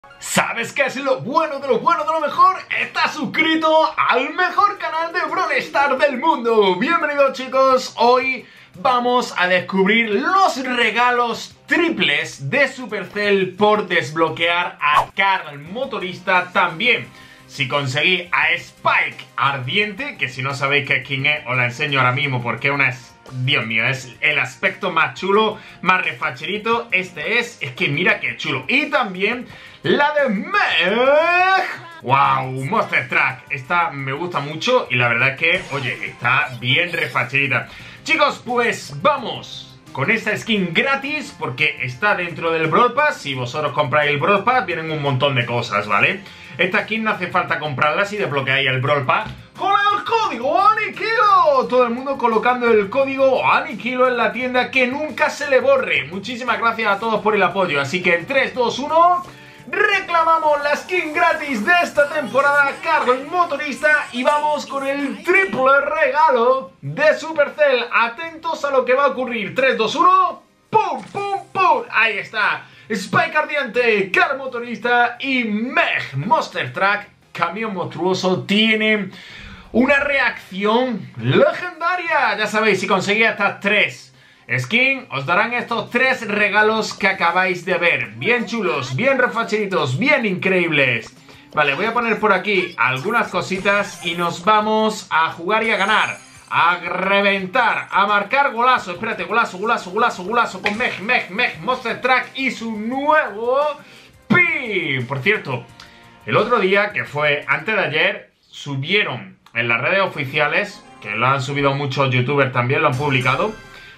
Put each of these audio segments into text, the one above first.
¿Sabes qué es lo bueno de lo bueno de lo mejor? Estás suscrito al mejor canal de Brawl Stars del mundo. Bienvenidos, chicos. Hoy vamos a descubrir los regalos triples de Supercell por desbloquear a Carl Motorista también. Si conseguí a Spike Ardiente, que si no sabéis qué skin es, os la enseño ahora mismo porque es una... Dios mío, es el aspecto más chulo, más refacherito. Este es que mira qué chulo. Y también la de Meg. ¡Wow! Monster Truck. Esta me gusta mucho y la verdad es que, oye, está bien refacherita. Chicos, pues vamos con esta skin gratis porque está dentro del Brawl Pass. Si vosotros compráis el Brawl Pass, vienen un montón de cosas, ¿vale? Esta skin no hace falta comprarla si desbloqueáis el Brawl Pass con el código Aniquilo. Todo el mundo colocando el código Aniquilo en la tienda, que nunca se le borre. Muchísimas gracias a todos por el apoyo. Así que en 3, 2, 1... reclamamos la skin gratis de esta temporada, Carl Motorista, y vamos con el triple regalo de Supercell. Atentos a lo que va a ocurrir. 3, 2, 1... ¡pum, pum, pum! Ahí está. Spike Ardiente, Carl Motorista y Meg Monster Truck, camión monstruoso, tiene una reacción legendaria. Ya sabéis, si conseguís estas 3 skins, os darán estos 3 regalos que acabáis de ver. Bien chulos, bien refacheritos, bien increíbles. Vale, voy a poner por aquí algunas cositas y nos vamos a jugar y a ganar. A reventar, a marcar golazo. Espérate, golazo con Meg Monster Truck y su nuevo pin. Por cierto, el otro día, que fue antes de ayer, subieron en las redes oficiales, que lo han subido muchos youtubers también, lo han publicado,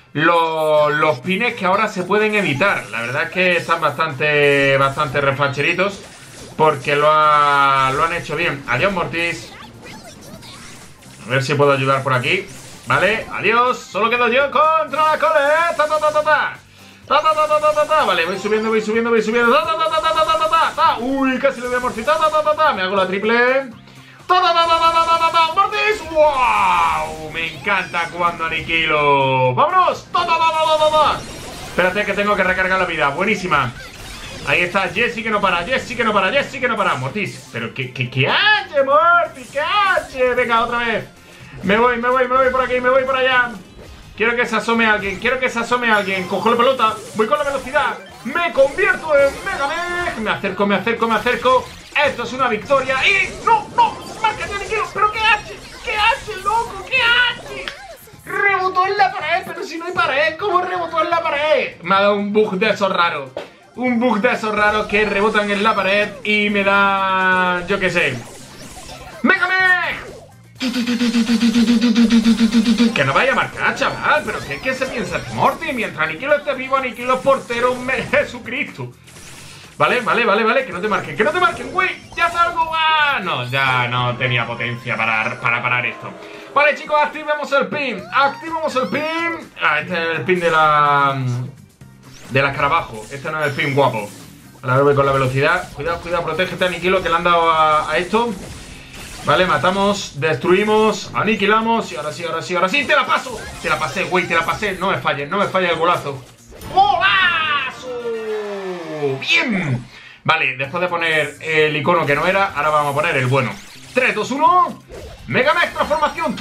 los pines que ahora se pueden editar. La verdad es que están bastante refacheritos porque lo han hecho bien. Adiós, Mortis. A ver si puedo ayudar por aquí. Vale, adiós. Solo quedo yo contra la coleta. Vale, voy subiendo. Uy, casi lo voy a mortir. Me hago la triple. ¡Mortis! ¡Wow! Me encanta cuando aniquilo. ¡Vámonos! Espérate que tengo que recargar la vida. Buenísima. Ahí está, Jessie que no para, Mortis. Pero ¿qué hace, Mortis? ¿Qué hace? Venga, otra vez. Me voy por aquí, me voy por allá. Quiero que se asome alguien, Cojo la pelota, voy con la velocidad. Me convierto en Mega Meg. Me acerco. Esto es una victoria y... ¡No! ¡Marca de aniquilo! ¿Pero qué hace? ¿Qué hace, loco? ¿Qué hace? Rebotó en la pared, pero si no hay pared. ¿Cómo rebotó en la pared? Me ha dado un bug de esos raros. Un bug de esos raros que rebotan en la pared y me da... yo qué sé. ¡Mega Meg! Que no vaya a marcar, chaval. Pero ¿qué se piensa Morty? Mientras Aniquilo esté vivo, Aniquilo es portero, Jesucristo. Vale, que no te marquen, güey. Ya salgo. ¡Ah! No, ya no tenía potencia para parar esto. Vale, chicos, activemos el pin. Ah, este es el pin de la escarabajo. Este no es el pin guapo. Ahora voy con la velocidad. Cuidado, protégete, Aniquilo, que le han dado a esto. Vale, matamos, destruimos, aniquilamos. Y ahora sí, te la paso. Te la pasé, güey, No me falle el golazo. ¡Golazo! ¡Bien! Vale, después de poner el icono que no era, ahora vamos a poner el bueno. 3, 2, 1. Mega Meg transformación.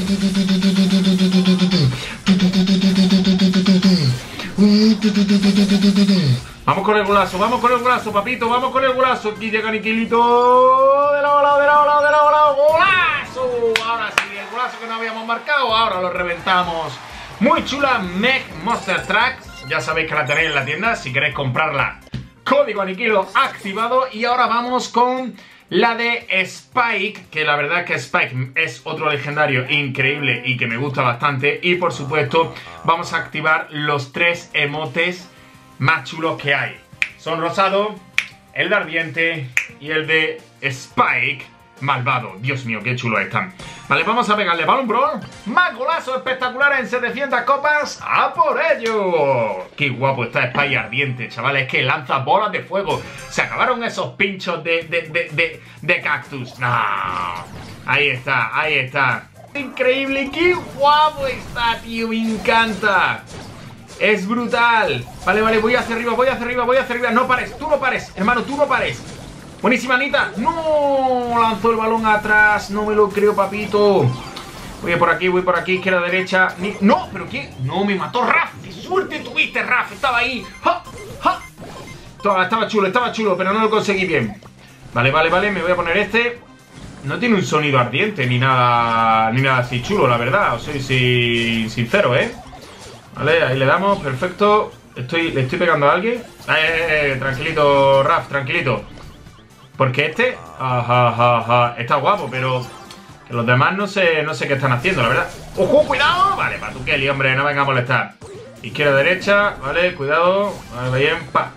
Vamos con el golazo, papito. Vamos con el golazo. Aquí llega Aniquilito. De la ¡golazo! Ahora sí, el golazo que no habíamos marcado. Ahora lo reventamos. Muy chula Meg Monster Truck. Ya sabéis que la tenéis en la tienda. Si queréis comprarla, código Aniquilo activado. Y ahora vamos con la de Spike, que la verdad es que Spike es otro legendario increíble y que me gusta bastante. Y por supuesto vamos a activar los 3 emotes más chulos que hay. Son rosado, el de ardiente y el de Spike malvado. Dios mío, qué chulo están. Vale, vamos a pegarle balón brawl. Más golazos espectaculares en 700 copas. ¡A por ello! Qué guapo está Spike ardiente, chavales. Es que lanza bolas de fuego. Se acabaron esos pinchos de cactus. No. Ahí está. Increíble, qué guapo está, tío. Me encanta. Es brutal. Vale, vale, voy hacia arriba, voy hacia arriba, voy hacia arriba. No pares, tú no pares, hermano, tú no pares. Buenísima, Anita. No, lanzó el balón atrás. No me lo creo, papito. Voy por aquí, izquierda, derecha. No, pero ¿qué? No, me mató Raf. ¡Qué suerte tuviste, Raf! Estaba ahí. ¡Ja! ¡Ja! Estaba chulo, pero no lo conseguí bien. Vale, vale, vale, me voy a poner este. No tiene un sonido ardiente ni nada así chulo, la verdad. Os soy sincero, ¿eh? Vale, ahí le damos, perfecto. ¿Le estoy pegando a alguien? Tranquilito, Raf, tranquilito. Porque este, está guapo, pero que los demás no sé qué están haciendo, la verdad. ¡Ojo, cuidado! Vale, Patukeli, hombre, no venga a molestar. Izquierda, derecha, vale, cuidado. Vale, bien,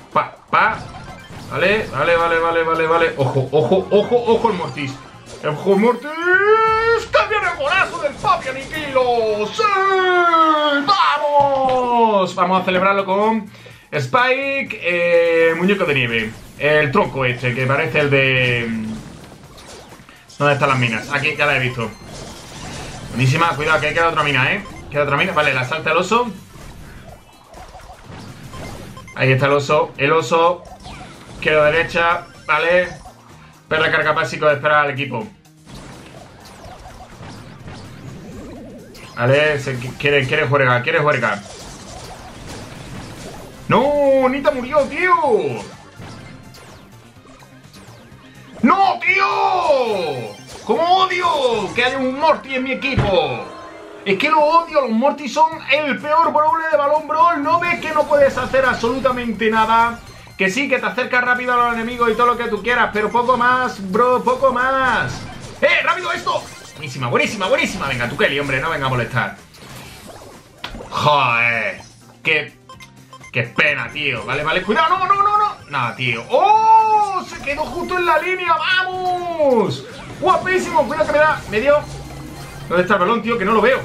Vale, vale. Ojo el Mortis. ¡Ojo el Mortis! ¡También el golazo del Fabi Aniquilo! ¡Sí! ¡Vamos! Vamos a celebrarlo con Spike, muñeco de nieve. El tronco este, que parece el de... ¿Dónde están las minas? Aquí, ya la he visto. Buenísima, cuidado, que queda otra mina, ¿eh? Queda otra mina, vale, la salta el oso. Ahí está el oso. Izquierda, derecha, vale. Perra carga básico de esperar al equipo. Vale, quiere jugar. ¡No! ¡Nita murió, tío! ¡No, tío! ¿Cómo odio que haya un Morty en mi equipo? Es que lo odio, los Morty son el peor brawler de Balón Brawl. ¿No ves que no puedes hacer absolutamente nada? Que sí, que te acercas rápido a los enemigos y todo lo que tú quieras, pero poco más, bro, poco más. ¡Rápido esto! Buenísima. Venga, tú Kelly, hombre, no venga a molestar. Joder. Qué pena, tío. Vale, cuidado, no. Nada, tío. ¡Oh! Se quedó justo en la línea, ¡vamos! Guapísimo, cuidado que me dio. ¿Dónde está el balón, tío? Que no lo veo.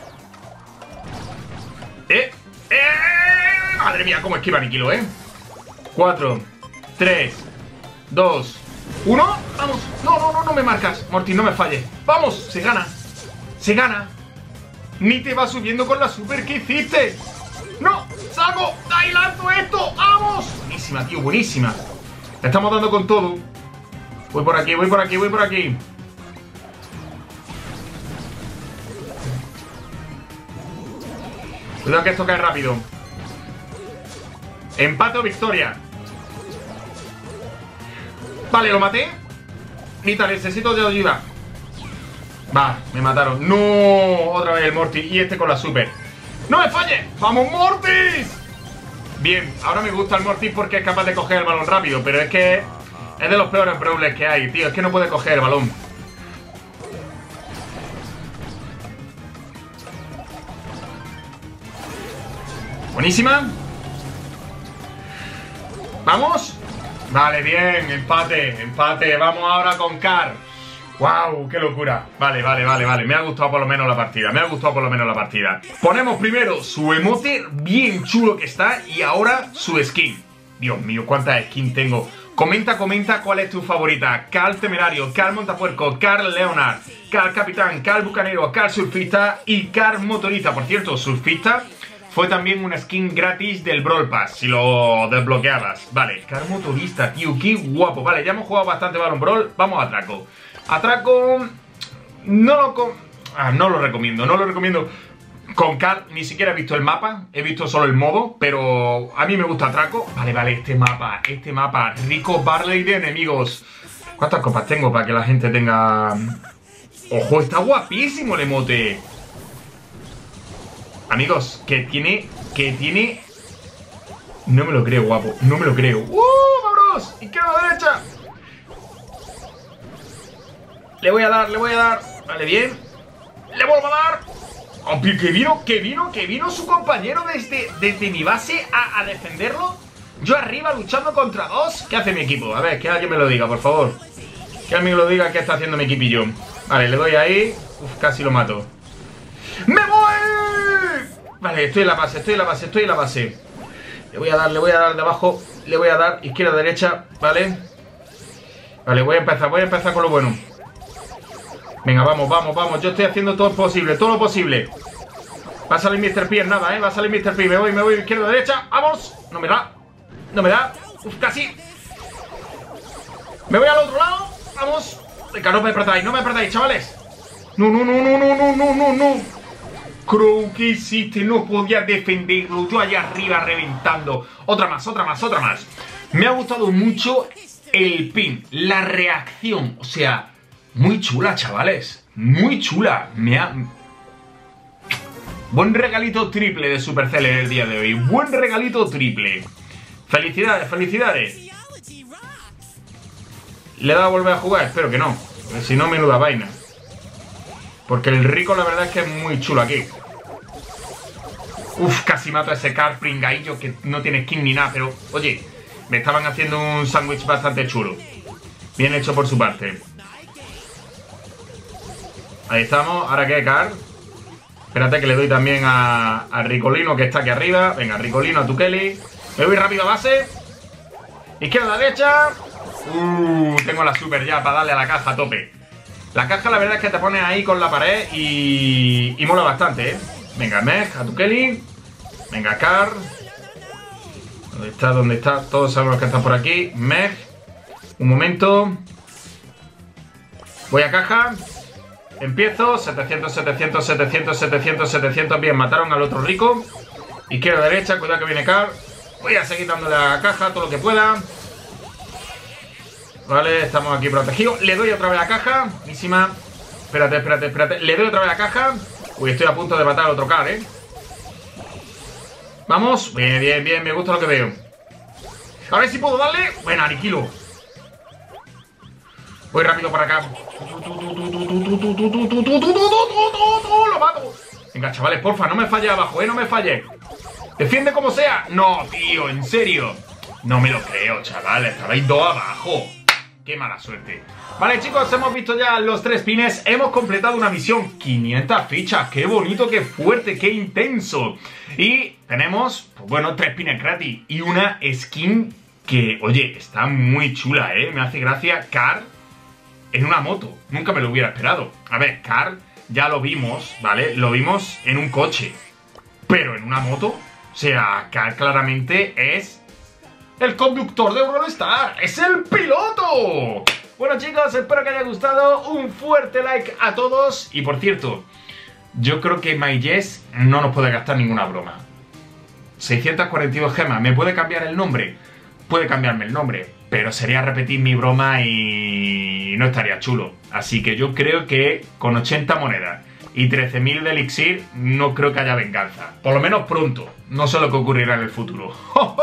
Madre mía, cómo esquiva Aniquilo, 4, 3, 2, 1. Vamos. No me marcas. Morty, no me falles. Vamos, se gana. Ni te va subiendo con la super que hiciste. No, salgo. Ahí lanzo esto. Vamos. Buenísima, tío, buenísima. Le estamos dando con todo. Voy por aquí. Cuidado que esto cae rápido. Empate o victoria. Vale, lo maté. Nita, necesito de ayuda. Va, me mataron. No, otra vez el Morty. Y este con la super. ¡No me falles! ¡Vamos, Mortis! Bien, ahora me gusta el Mortis porque es capaz de coger el balón rápido. Pero es que es de los peores brawlers que hay, tío. Es que no puede coger el balón. Buenísima. ¿Vamos? Vale, bien, empate. Vamos ahora con Car. ¡Wow! ¡Qué locura! Vale. Me ha gustado por lo menos la partida. Ponemos primero su emote, bien chulo que está, y ahora su skin. Dios mío, cuántas skins tengo. Comenta cuál es tu favorita. Carl Temerario, Carl Montapuerco, Carl Leonard, Carl Capitán, Carl Bucanero, Carl Surfista y Carl Motorista. Por cierto, Surfista fue también una skin gratis del Brawl Pass, si lo desbloqueabas. Vale, Carl Motorista, tío, qué guapo. Vale, ya hemos jugado bastante Balón Brawl. Vamos a Atraco. Atraco... No lo recomiendo. Con Carl ni siquiera he visto el mapa. He visto solo el modo, pero a mí me gusta Atraco. Vale, este mapa. Rico Barley de enemigos. ¿Cuántas copas tengo para que la gente tenga...? ¡Ojo! Está guapísimo el emote. Amigos, que tiene... No me lo creo, guapo. ¡Vámonos! Izquierda, derecha. Le voy a dar. Vale, bien. Le vuelvo a dar. Aunque que vino su compañero desde mi base a defenderlo. Yo arriba luchando contra dos. ¿Qué hace mi equipo? A ver, que alguien me lo diga, por favor. Que alguien me lo diga qué está haciendo mi equipillo. Vale, le doy ahí. Uf, casi lo mato. ¡Me voy! Vale, estoy en la base. Le voy a dar de abajo. Le voy a dar izquierda, derecha. Vale, voy a empezar con lo bueno. Venga, vamos. Yo estoy haciendo todo lo posible. Va a salir Mr. P en nada, va a salir Mr. P. Me voy, izquierda, derecha. ¡Vamos! No me da. No me da. Uf, casi. Me voy al otro lado. ¡Vamos! Venga, no me perdáis, chavales. No. Crow, ¿qué hiciste? No podía defenderlo. Yo allá arriba reventando. Otra más. Me ha gustado mucho el pin, la reacción. O sea, muy chula, chavales. Muy chula. Buen regalito triple de Supercell en el día de hoy. Buen regalito triple. Felicidades. ¿Le da a volver a jugar? Espero que no. Porque si no, menuda vaina. Porque el Rico la verdad es que es muy chulo aquí. Uf, casi mato a ese Car pringaillo que no tiene skin ni nada. Pero, oye, me estaban haciendo un sándwich bastante chulo. Bien hecho por su parte. Ahí estamos. ¿Ahora qué, Car? Espérate que le doy también a Ricolino, que está aquí arriba. Venga, Ricolino, a tu Kelly. Me voy rápido a base. Izquierda, derecha. Tengo la super ya para darle a la caja a tope. La caja la verdad es que te pones ahí con la pared y mola bastante, Venga, Meg, a tu Kelly. Venga, Car. ¿Dónde está? Todos sabemos que está por aquí. Meg. Un momento. Voy a caja. Empiezo. 700. Bien, mataron al otro Rico. Izquierda, derecha. Cuidado que viene Car. Voy a seguir dándole a la caja todo lo que pueda. Vale, estamos aquí protegidos. Le doy otra vez a la caja. Buenísima. Espérate. Le doy otra vez a la caja. Uy, estoy a punto de matar al otro Car, Vamos. Bien. Me gusta lo que veo. A ver si puedo darle. Bueno, aniquilo. Voy rápido para acá. Lo mato. Venga, chavales, porfa, no me falle abajo, no me falle. Defiende como sea. No, tío, en serio. No me lo creo, chavales. Estabais dos abajo. Qué mala suerte. Vale, chicos, hemos visto ya los 3 pines. Hemos completado una misión. 500 fichas. Qué bonito, qué fuerte, qué intenso. Y tenemos, pues bueno, 3 pines gratis. Y una skin que, oye, está muy chula, Me hace gracia. Car en una moto. Nunca me lo hubiera esperado. A ver, Car ya lo vimos, ¿vale? Lo vimos en un coche. Pero en una moto, o sea, Car claramente es el conductor de Brawl Stars. ¡Es el piloto! Bueno, chicos, espero que haya gustado. Un fuerte like a todos. Y por cierto, yo creo que MyJess no nos puede gastar ninguna broma. 642 gemas. ¿Me puede cambiar el nombre? Puede cambiarme el nombre, pero sería repetir mi broma y no estaría chulo. Así que yo creo que con 80 monedas y 13.000 de elixir no creo que haya venganza. Por lo menos pronto. No sé lo que ocurrirá en el futuro.